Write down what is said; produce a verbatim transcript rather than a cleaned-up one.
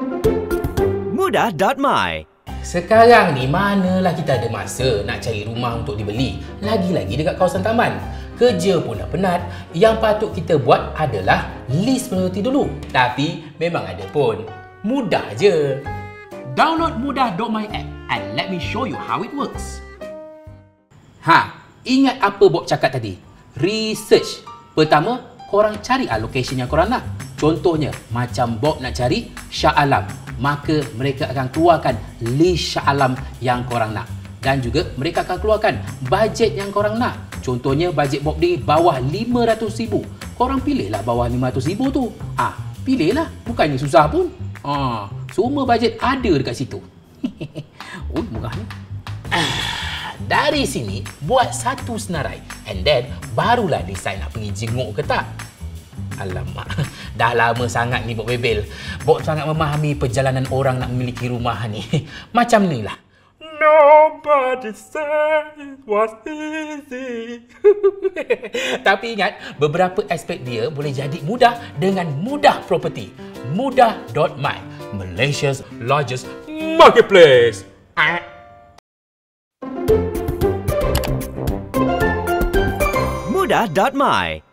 mudah dot my. Sekarang ni manalah kita ada masa nak cari rumah untuk dibeli, lagi-lagi dekat kawasan taman. Kerja pun dah penat, yang patut kita buat adalah list priority dulu. Tapi memang ada pun, mudah je. Download mudah dot my app and let me show you how it works. Ha, ingat apa Bob cakap tadi? Research. Pertama, korang cari lah location yang korang nak. Contohnya, macam Bob nak cari Shah Alam, maka mereka akan keluarkan list Shah Alam yang korang nak. Dan juga mereka akan keluarkan bajet yang korang nak. Contohnya, bajet Bob ni bawah lima ratus ribu. Korang pilihlah bawah lima ratus ribu tu. Ah, pilihlah. Bukannya susah pun. Ah, semua bajet ada dekat situ. Oh, murah ni. Ah, dari sini, buat satu senarai. And then, barulah decide nak pergi jenguk ke tak. Alamak, dah lama sangat ni Bob bebel. Bob sangat memahami perjalanan orang nak memiliki rumah ni. Macam ni lah. Nobody said it was easy. Tapi ingat, beberapa aspek dia boleh jadi mudah dengan Mudah Property. mudah dot my, Malaysia's largest marketplace. mudah dot my